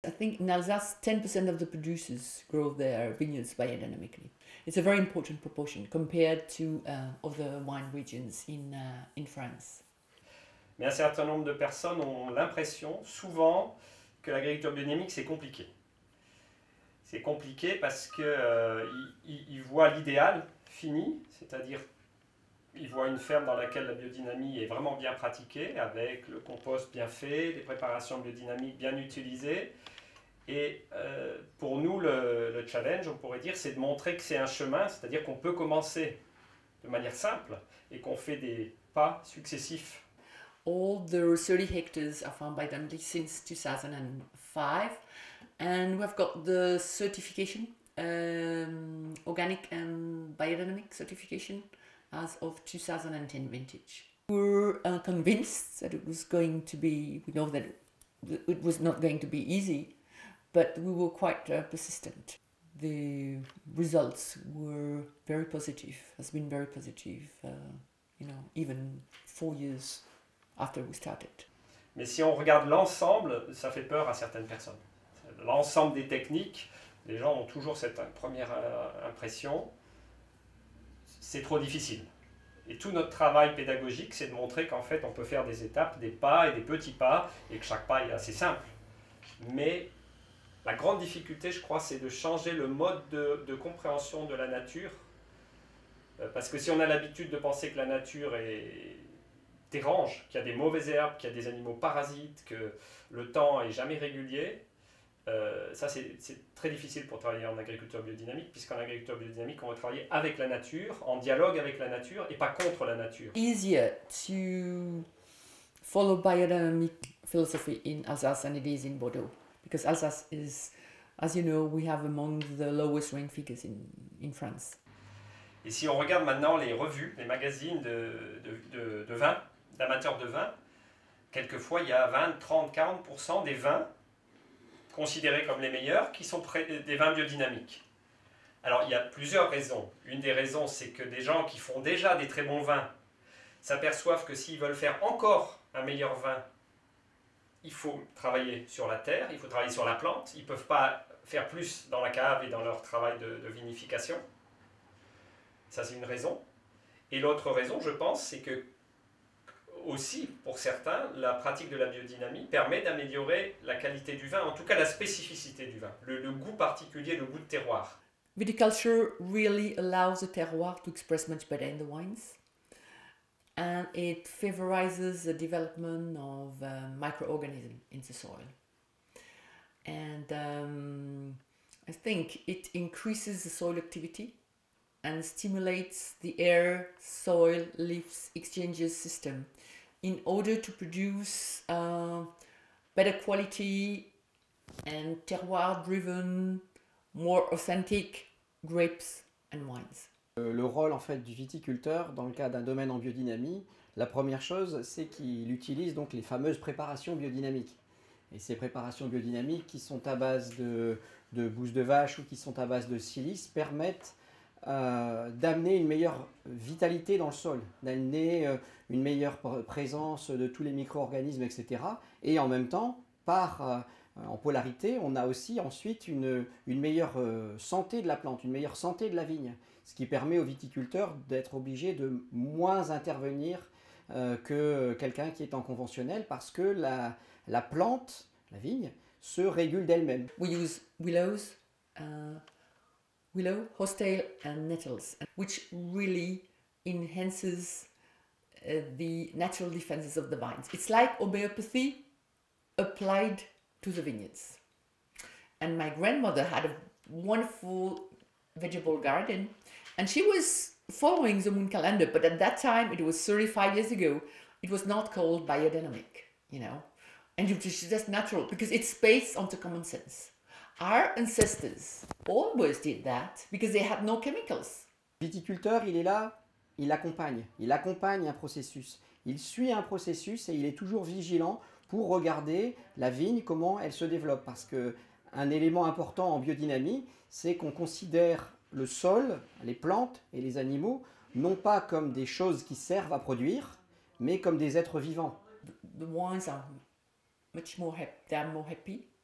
I think in Alsace, 10% of the producers grow their vineyards biodynamically. It's a very important proportion compared to other wine regions in France. Mais un certain nombre de personnes ont l'impression, souvent, que l'agriculture biodynamique, c'est compliqué. C'est compliqué parce qu'ils voient l'idéal fini, c'est-à-dire ils voient une ferme dans laquelle la biodynamie est vraiment bien pratiquée, avec le compost bien fait, des préparations biodynamiques bien utilisées. Et pour nous, le challenge, on pourrait dire, c'est de montrer que c'est un chemin, c'est-à-dire qu'on peut commencer de manière simple et qu'on fait des pas successifs. All the 30 hectares are farmed biodynamically since 2005, and we've got the certification, organic and biodynamic certification, as of 2010 vintage. We were convinced that it was going to be, we know that it was not going to be easy, but we were quite persistent. The results were very positive, has been very positive, even 4 years after we started. Mais si on regarde l'ensemble, ça fait peur à certaines personnes. L'ensemble des techniques, les gens ont toujours cette première impression, c'est trop difficile. Et tout notre travail pédagogique, c'est de montrer qu'en fait, on peut faire des étapes, des pas et des petits pas, et que chaque pas est assez simple. Mais la grande difficulté, je crois, c'est de changer le mode de compréhension de la nature. Parce que si on a l'habitude de penser que la nature dérange, qu'il y a des mauvaises herbes, qu'il y a des animaux parasites, que le temps est jamais régulier, ça c'est très difficile pour travailler en agriculture biodynamique, puisqu'en agriculture biodynamique, on va travailler avec la nature, en dialogue avec la nature et pas contre la nature. Easier to follow biodynamic philosophy in Alsace than it is in Bordeaux, because Alsace is, as you know, we have among the lowest rain figures in France. Et si on regarde maintenant les revues, les magazines de vin, d'amateurs de vin, quelquefois il y a 20, 30, 40% des vins considérés comme les meilleurs qui sont des vins biodynamiques. Alors il y a plusieurs raisons. Une des raisons, c'est que des gens qui font déjà des très bons vins s'aperçoivent que s'ils veulent faire encore un meilleur vin, il faut travailler sur la terre, il faut travailler sur la plante. Ils ne peuvent pas faire plus dans la cave et dans leur travail de vinification. Ça, c'est une raison. Et l'autre raison, je pense, c'est que aussi, pour certains, la pratique de la biodynamie permet d'améliorer la qualité du vin, en tout cas la spécificité du vin, le goût particulier, le goût de terroir. Viticulture really allows the terroir to express much better in the wines, and it favorizes the development of microorganisms in the soil. And I think it increases the soil activity and stimulates the air, soil, leaves exchanges system in order to produce better quality and terroir-driven, more authentic grapes and wines. Le rôle en fait du viticulteur dans le cas d'un domaine en biodynamie, la première chose c'est qu'il utilise donc les fameuses préparations biodynamiques. Et ces préparations biodynamiques qui sont à base de bouse de vache ou qui sont à base de silice permettent d'amener une meilleure vitalité dans le sol, d'amener une meilleure présence de tous les micro-organismes, etc. Et en même temps, en polarité, on a aussi ensuite une meilleure santé de la plante, une meilleure santé de la vigne, ce qui permet aux viticulteurs d'être obligés de moins intervenir que quelqu'un qui est en conventionnel, parce que la plante, la vigne, se régule d'elle-même. We use willows, willow, horsetail and nettles, which really enhances the natural defenses of the vines. It's like homeopathy applied to the vineyards. And my grandmother had a wonderful vegetable garden, and she was following the moon calendar, but at that time, it was 35 years ago, it was not called biodynamic, and it was just natural, because it's based on the common sense. Our ancestors always did that because they had no chemicals. Le viticulteur, il est là, il accompagne un processus. Il suit un processus et il est toujours vigilant pour regarder la vigne, comment elle se développe. Parce qu'un élément important en biodynamie, c'est qu'on considère le sol, les plantes et les animaux, non pas comme des choses qui servent à produire, mais comme des êtres vivants. The wines are much more happy.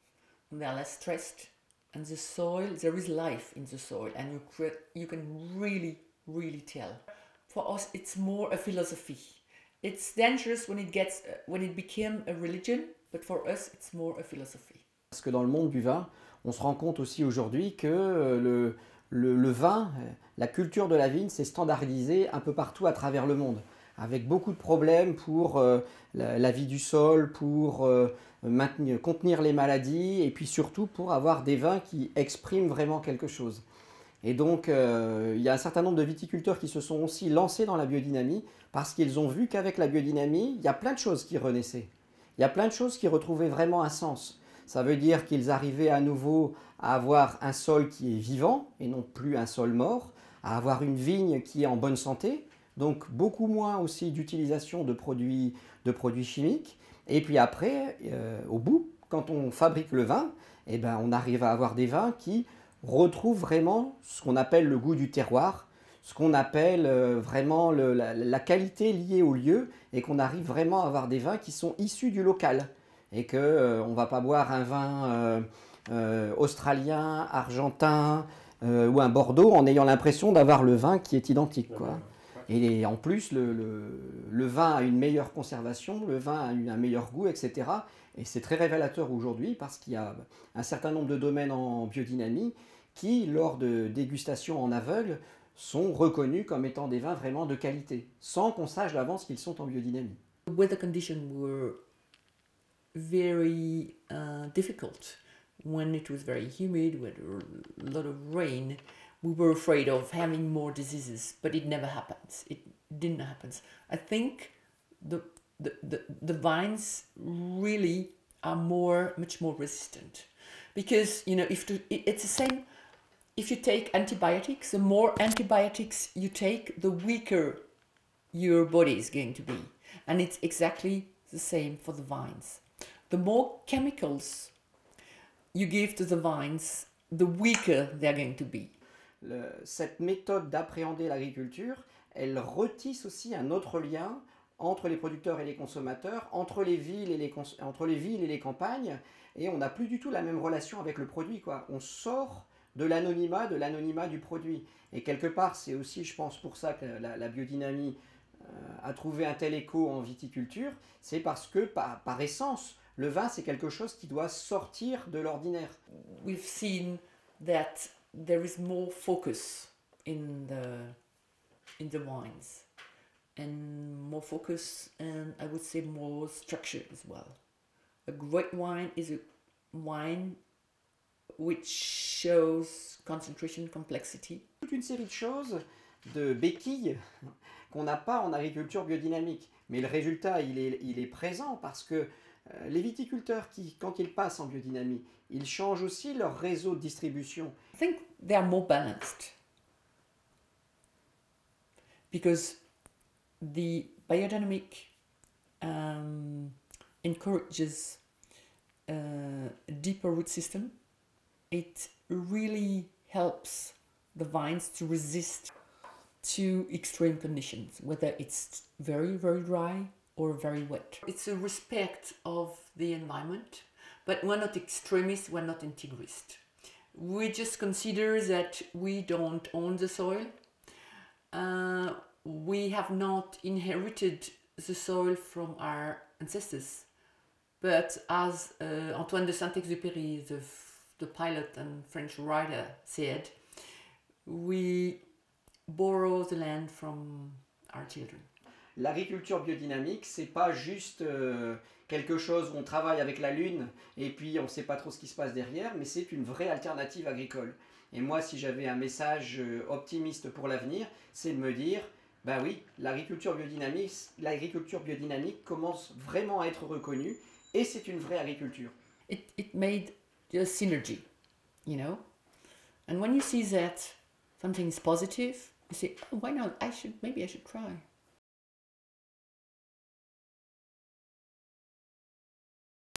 they are less stressed, and the soil, there is life in the soil, and you can really tell. For us, it's more a philosophy. It's dangerous when it became a religion, but for us, it's more a philosophy. Parce que dans le monde du vin, on se rend compte aussi aujourd'hui que le vin, la culture de la vigne, s'est standardisée un peu partout à travers le monde, avec beaucoup de problèmes pour la vie du sol, pour contenir les maladies, et puis surtout pour avoir des vins qui expriment vraiment quelque chose. Et donc, il y a un certain nombre de viticulteurs qui se sont aussi lancés dans la biodynamie parce qu'ils ont vu qu'avec la biodynamie, il y a plein de choses qui renaissaient. Il y a plein de choses qui retrouvaient vraiment un sens. Ça veut dire qu'ils arrivaient à nouveau à avoir un sol qui est vivant et non plus un sol mort, à avoir une vigne qui est en bonne santé, donc beaucoup moins aussi d'utilisation de produits chimiques. Et puis après, au bout, quand on fabrique le vin, eh ben, on arrive à avoir des vins qui retrouvent vraiment ce qu'on appelle le goût du terroir, ce qu'on appelle vraiment la qualité liée au lieu, et qu'on arrive vraiment à avoir des vins qui sont issus du local. Et qu'on ne va pas boire un vin australien, argentin ou un Bordeaux en ayant l'impression d'avoir le vin qui est identique, quoi. Et en plus, le vin a une meilleure conservation, le vin a un meilleur goût, etc. Et c'est très révélateur aujourd'hui parce qu'il y a un certain nombre de domaines en biodynamie qui, lors de dégustations en aveugle, sont reconnus comme étant des vins vraiment de qualité, sans qu'on sache d'avance qu'ils sont en biodynamie. The weather conditions were very difficult. When it was very humid, with a lot of rain, we were afraid of having more diseases, but it never happens. It didn't happen. I think the vines really are much more resistant, because it's the same. If you take antibiotics, the more antibiotics you take, the weaker your body is going to be, and it's exactly the same for the vines. The more chemicals you give to the vines, the weaker they're going to be. Cette méthode d'appréhender l'agriculture, elle retisse aussi un autre lien entre les producteurs et les consommateurs, entre les villes et les campagnes, et on n'a plus du tout la même relation avec le produit, quoi. On sort de l'anonymat du produit. Et quelque part, c'est aussi, je pense, pour ça que la biodynamie a trouvé un tel écho en viticulture, c'est parce que, par essence, le vin, c'est quelque chose qui doit sortir de l'ordinaire. We've seen that there is more focus in the wines, and more focus, and I would say more structure as well. A great wine is a wine which shows concentration, complexity. Toute une série de choses, de béquilles qu'on n'a pas en agriculture biodynamique. Mais le résultat, il est présent parce que les viticulteurs quand ils passent en biodynamie, ils changent aussi leur réseau de distribution. I think they are more balanced because the biodynamic encourages a deeper root system. It really helps the vines to resist to extreme conditions, whether it's very, very dry or very wet. It's a respect of the environment, but we're not extremists, we're not integrists. We just consider that we don't own the soil. We have not inherited the soil from our ancestors, but as Antoine de Saint-Exupéry, the pilot and French writer, said, we borrow the land from our children. L'agriculture biodynamique, c'est pas juste quelque chose où on travaille avec la lune et puis on ne sait pas trop ce qui se passe derrière, mais c'est une vraie alternative agricole. Et moi, si j'avais un message optimiste pour l'avenir, c'est de me dire, ben oui, l'agriculture biodynamique commence vraiment à être reconnue et c'est une vraie agriculture. It made a synergy, and when you see that something is positive, you say, oh, why not? Maybe I should try.